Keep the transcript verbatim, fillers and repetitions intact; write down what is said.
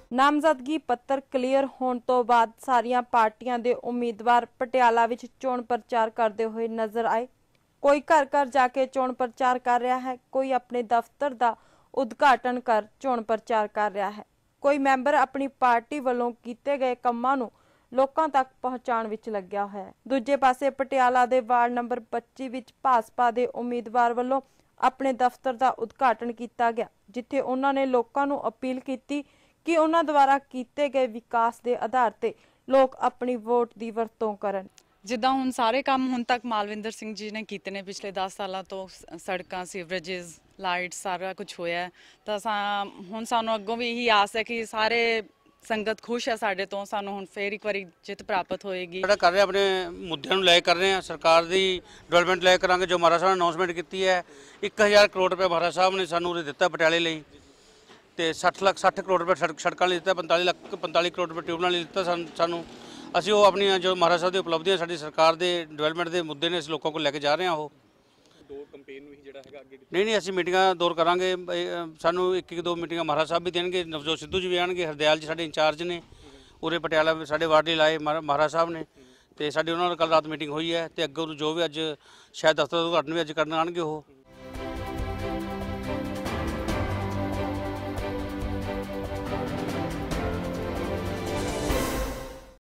नामजदगी पत्र क्लीयर होने तो बाद सारियां पार्टियां दे उम्मीदवार पटियाला विच चोण प्रचार करते हुए नजर आए। कोई घर घर जाके चोण प्रचार कर रहा है, कोई अपने दफ्तर का उद्घाटन कर चोण प्रचार कर रहा है, कोई मैंबर अपनी पार्टी वालों कीते गए कामां नूं लोकां तक पहुंचाण विच लग्या होया है। दूजे पासे पटियाला दे वार्ड नंबर पच्ची विच भाजपा दे उम्मीदवार वालों अपने दफ्तर का उद्घाटन किया गया, जिथे उन्होंने लोगों को अपील की कि उन्होंने द्वारा किए गए विकास के आधार पर लोग अपनी वोट की वरतों करन। जिद्दां हुण सारे काम हुण तक मालविंदर सिंह जी ने कीते ने पिछले दस सालों तो, सड़कां, सीवरेजिज, लाइट सारा कुछ होया है। तो हुण सानूं अग्गों भी यही आस है कि सारे संगत खुश है साडे तो, सानूं हुण फिर एक बारी जित प्राप्त होएगी। ਜਿਹੜਾ ਕਰ ਰਹੇ अपने मुद्दों ਨੂੰ ਲੈ ਕਰ ਰਹੇ ਹਾਂ, ਸਰਕਾਰ ਦੀ ਡਿਵੈਲਪਮੈਂਟ ਲੈ ਕਰਾਂਗੇ। ਜੋ ਮਹਾਰਾਜ ਸਾਹਿਬ ਨੇ ਅਨਾਉਂਸਮੈਂਟ ਕੀਤੀ ਹੈ ਇੱਕ ਹਜ਼ਾਰ ਕਰੋੜ ਰੁਪਏ ਮਹਾਰਾਜ ਸਾਹਿਬ ਨੇ ਸਾਨੂੰ ਉਰੇ ਦਿੱਤਾ ਪਟਿਆਲੇ ਲਈ, ਤੇ ਸੱਠ ਲੱਖ ਸੱਠ ਕਰੋੜ ਰੁਪਏ ਸੜਕ ਸੜਕਾਂ ਲਈ ਦਿੱਤਾ, ਪੰਤਾਲੀ ਲੱਖ ਪੰਤਾਲੀ ਕਰੋੜ ਰੁਪਏ ਟਿਊਬਲਾਂ ਲਈ ਦਿੱਤਾ ਸਾਨੂੰ। ਅਸੀਂ ਉਹ ਆਪਣੀਆਂ ਜੋ ਮਹਾਰਾਜ ਸਾਹਿਬ ਦੀ ਉਪਲਬਧੀਆਂ ਸਾਡੀ ਸਰਕਾਰ ਦੇ ਡਿਵੈਲਪਮੈਂਟ ਦੇ ਮੁੱਦੇ ਨੇ, ਅਸੀਂ ਲੋਕਾਂ ਕੋਲ ਲੈ ਕੇ ਜਾ ਰਹੇ ਹਾਂ। ਉਹ ਦੋ ਕੰਪੇਨ ਵੀ ਜਿਹੜਾ ਹੈਗਾ ਅੱਗੇ ਨਹੀਂ ਨਹੀਂ ਅਸੀਂ ਮੀਟਿੰਗਾਂ ਦੌਰ ਕਰਾਂਗੇ। ਸਾਨੂੰ ਇੱਕ ਇੱਕ ਦੋ ਮੀਟਿੰਗਾਂ ਮਹਾਰਾਜ ਸਾਹਿਬ ਵੀ ਦੇਣਗੇ, ਨਵਜੋਤ ਸਿੱਧੂ ਜੀ ਵੀ ਆਣਗੇ, ਹਰਦਿਆਲ ਜੀ ਸਾਡੇ ਇੰਚਾਰਜ ਨੇ ਉਰੇ ਪਟਿਆਲਾ ਸਾਡੇ ਵਾਰਡ ਲਈ ਲਾਏ ਮਹਾਰਾਜ ਸਾਹਿਬ ਨੇ, ਤੇ ਸਾਡੀ ਉਹਨਾਂ ਨਾਲ ਕੱਲ੍ਹ ਰਾਤ ਮੀਟਿੰਗ ਹੋਈ ਹੈ। ਤੇ ਅੱਗੇ ਨੂੰ ਜੋ ਵੀ ਅੱਜ ਸ਼ਾਇਦ ਦਫ਼ਤਰ ਦਾ ਉਦਘਾਟਨ ਵੀ ਅੱਜ ਕਰਨ ਆਉਣਗੇ ਉਹ।